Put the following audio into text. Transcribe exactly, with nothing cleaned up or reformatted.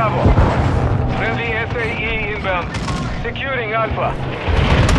Bravo. Friendly S A E inbound. Securing Alpha.